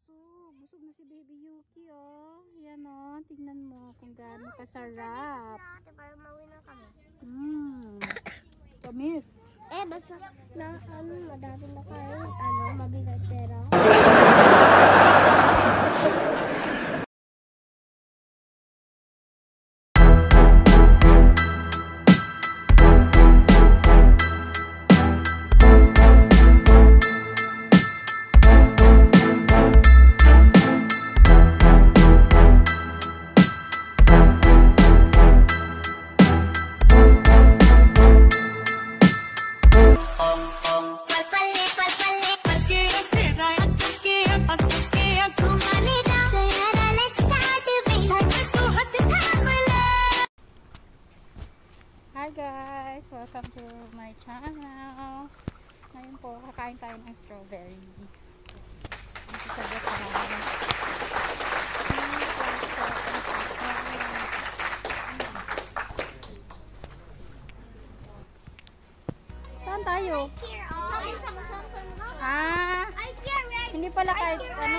busog. Busog na si Baby Yuki, oh. Yan, oh. Tingnan mo kung gaano kasarap. Para mauwi na kami. Tamis. Basta na, madami na kayo. Mabigat pera. Hi guys! Welcome to my channel. Ngayon po, kakain tayo ng strawberry. Dito sa Batahan. Saan tayo? Hindi pala kahit ano?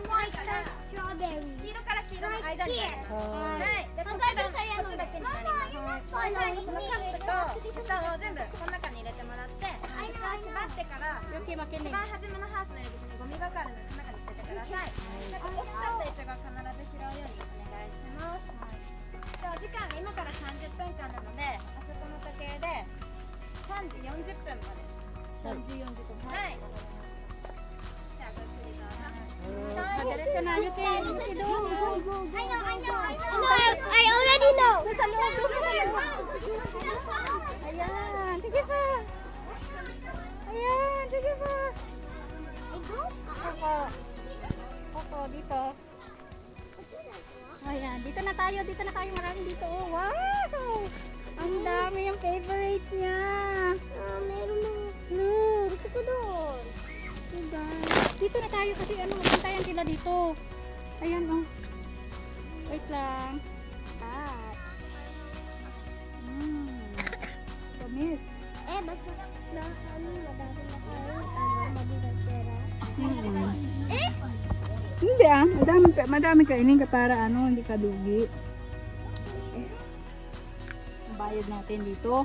Diretso na, Yuki. Yuki doon. I already know. Nasa loob. Ayan. Sige pa. Ayan. Sige pa. Ako. Dito. Ayan. Dito na tayo. Maraming dito. Oh, wow. Ang dami yung favorite niya. Meron na. Gusto ko doon. Diba? Dito na tayo kasi magpantayan sila dito. Ayan, oh. Wait lang. Pat. Tamis. Basta na, madami na kayo. Mabigat pera. Hindi madami kainin ka para hindi ka dugi. Ang bayad natin dito.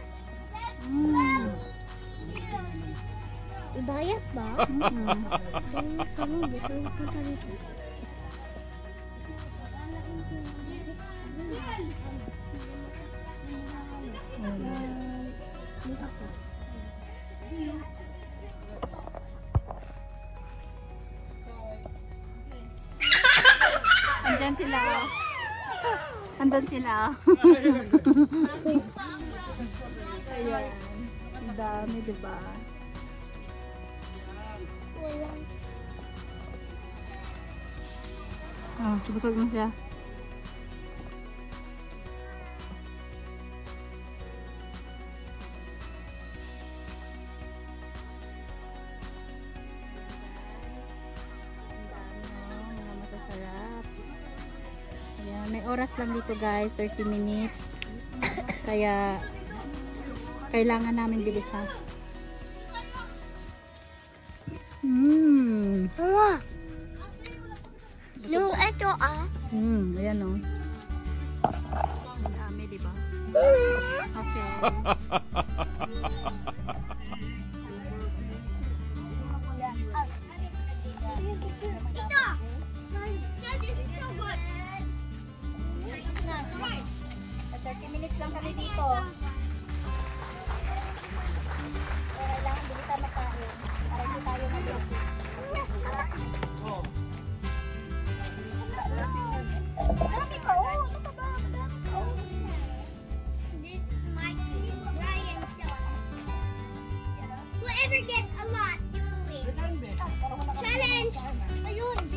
Ibayat ba? Salud, ito punta dito. Andun sila. Ayan. Ang dami, diba? Busog mo siya. May oras lang dito guys, 30 minutes. Kaya kailangan namin bilisan. Yung ito ayan o. Ang dami, diba? Okay. Lang kami dito. Kailangan bilisan makain para hindi tayo mag-loki. Malaki ka, This might be dry and shallow. Whoever gets a lot, you will win. Challenge! Ayun!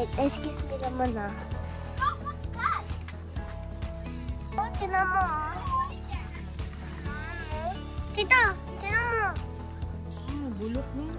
Excuse me naman ah. Oh, tinan mo ah. Tita, tinan mo. Bulok niya.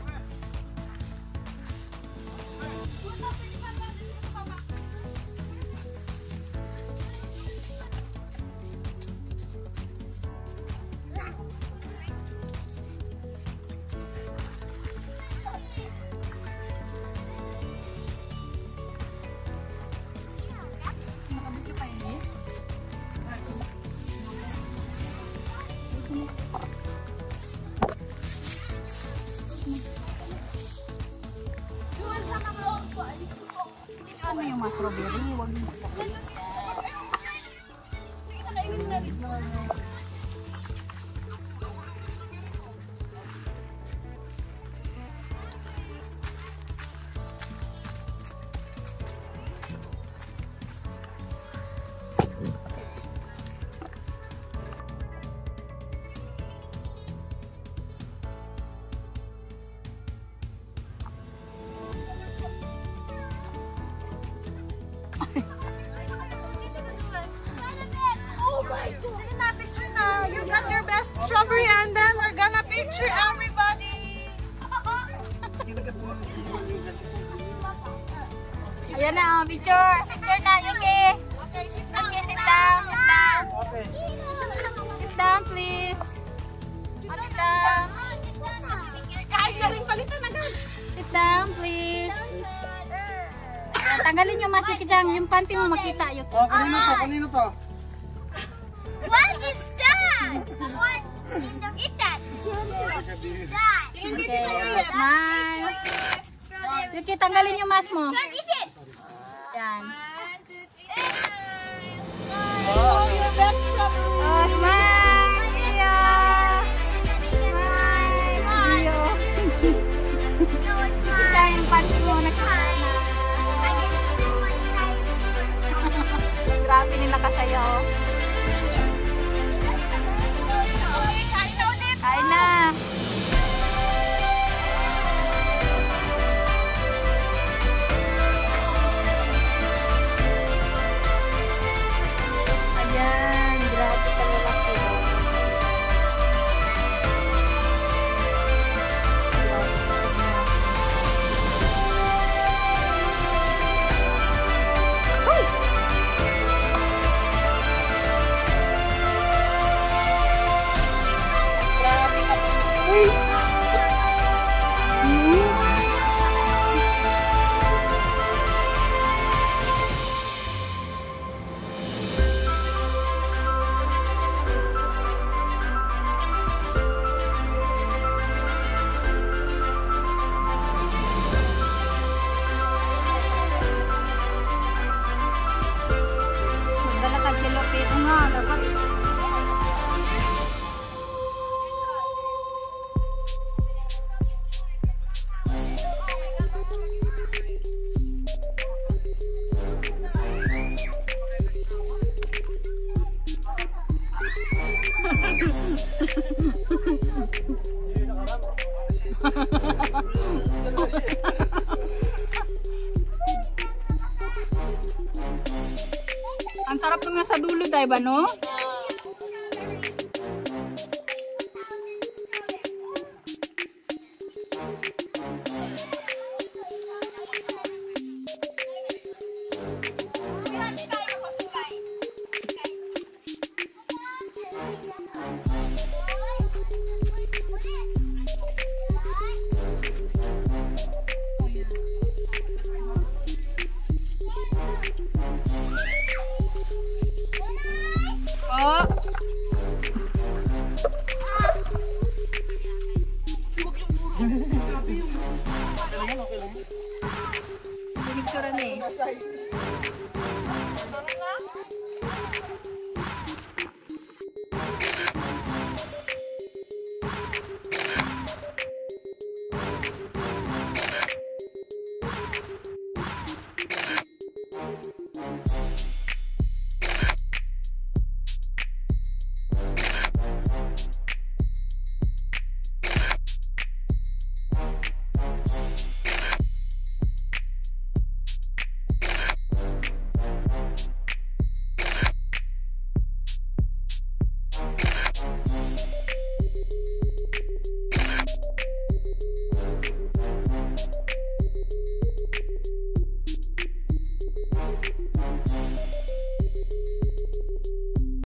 Ano yung mga strawberry? Huwag mo masakit. Sige, nakainin na rin. Sige na, picture na. You got your best strawberry and then we're gonna picture everybody. Ayan na, oh, picture. Picture na, Yuki. Okay, sit down. Okay, sit down, sit down. Okay. Sit down, please. Oh, sit down. Kain na rin, palitan agad. Sit down, please. Ayan, tanggalin yung masiki dyan. Yung panty mo makita, Yuki. Oh, kanino to? Kanino to? What is that? What? Eat that. That. Okay, smile. Yuki, tanggalin yung mask mo. Eat it. Yan. Oh, your best strawberry. Oh, smile. Iyo. Smile. Iyo. No, it's mine. Kita yung panty mo. Nakita na. I can eat it my Grabe nila kasayo. Okay, kain na ulit. Kain na. Ayan, grabe ka lalaki. Grabe ka. Uy! Magdalakad si Lopi. Ito nga, dapat. Ang sarap nga sa dulo, dahil ba, no? Oh. Pinicturean eh.